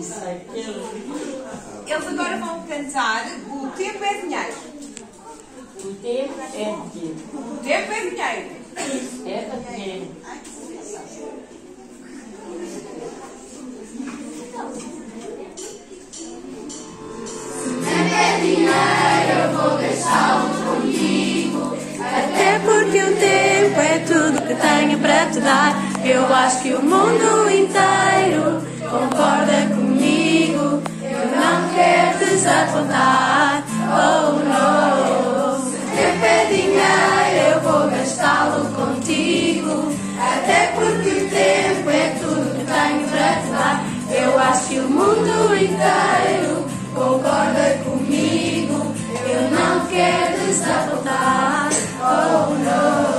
Eles agora vão cantar O Tempo é Dinheiro. O tempo é dinheiro. O tempo é dinheiro. É dinheiro. Até porque o tempo é tudo que tenho para te dar. Eu acho que o mundo inteiro concorda comigo. Eu não quero desapontar. Oh não. Se tempo é dinheiro, eu vou gastá-lo contigo. Até porque o tempo é tudo que tenho para te dar. Eu acho que o mundo inteiro concorda comigo. Eu não quero desapontar. Oh no.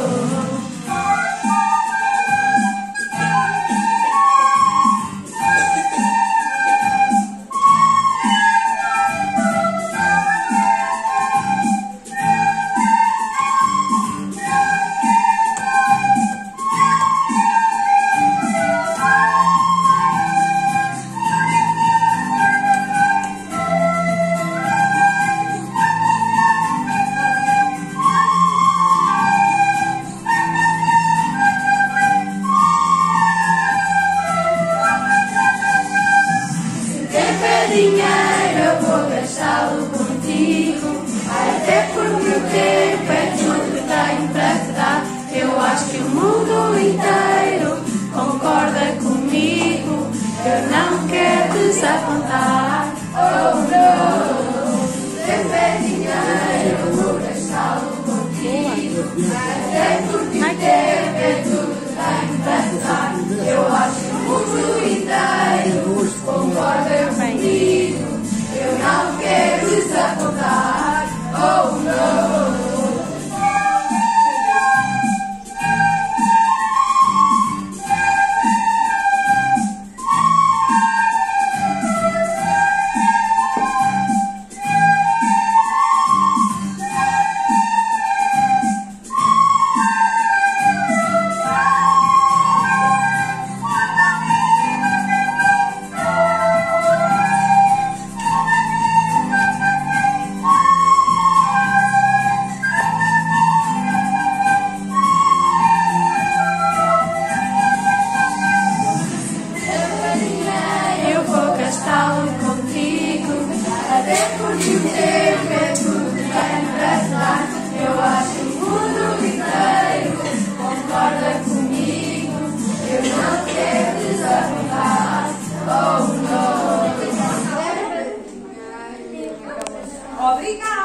Dinheiro, eu vou gastá-lo contigo. Até porque o tempo é tudo que tenho para te dar. Eu acho que o mundo inteiro concorda comigo. Eu não quero desapontar. Oh no. Tempo é dinheiro, eu vou gastá-lo contigo. Até porque o tempo é tudo que tenho para te dar. Eu acho que o mundo inteiro concorda comigo. Eu não quero desapontar. Oh no. Contigo, até porque o tempo é tudo que tenho para te dar. Eu acho que o mundo inteiro concorda comigo. Eu não quero desapontar. Oh no. Obrigada.